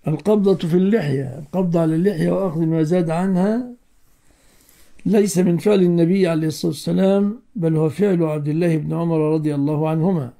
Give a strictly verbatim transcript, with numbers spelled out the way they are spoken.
القبضة في اللحية، القبض على اللحية وأخذ ما زاد عنها ليس من فعل النبي عليه الصلاة والسلام، بل هو فعل عبد الله بن عمر رضي الله عنهما.